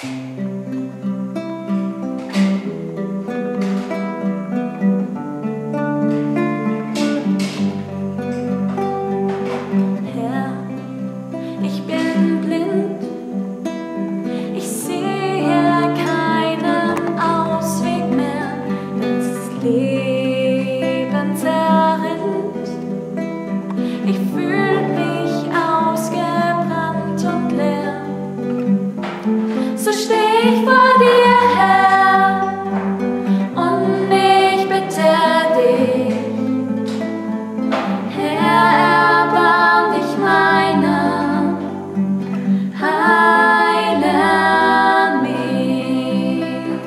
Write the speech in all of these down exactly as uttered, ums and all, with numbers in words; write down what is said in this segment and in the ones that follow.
Herr, ich bin blind, ich sehe keinen Ausweg mehr, das Leben zerrinnt, ich fühl mich ausgebrannt und leer. So steh ich vor dir, Herr, und ich bitte dich, Herr, erbarm dich meiner, heile mich.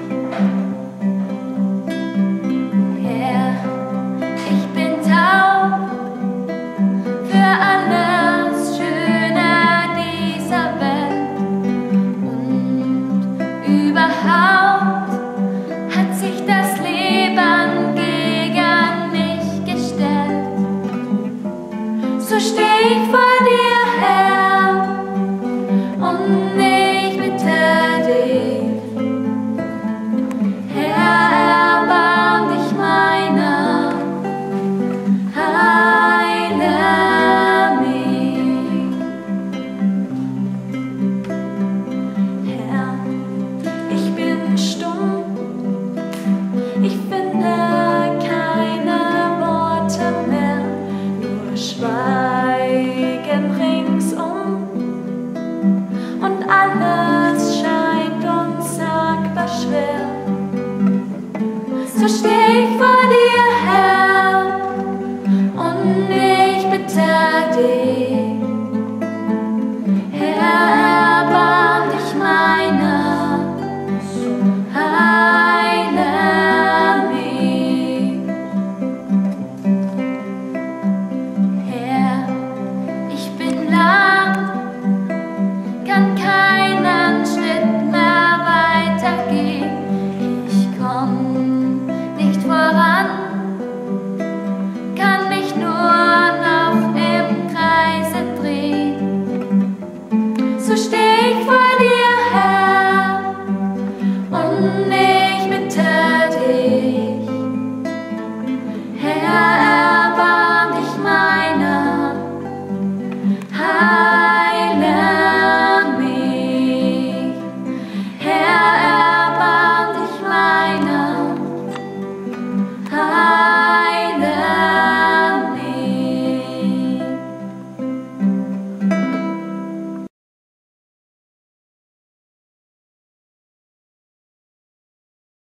Herr, ich bin taub für alles Schöne dieser Welt, und überhaupt hat sich das Leben gegen mich gestellt. So steh ich vor dir,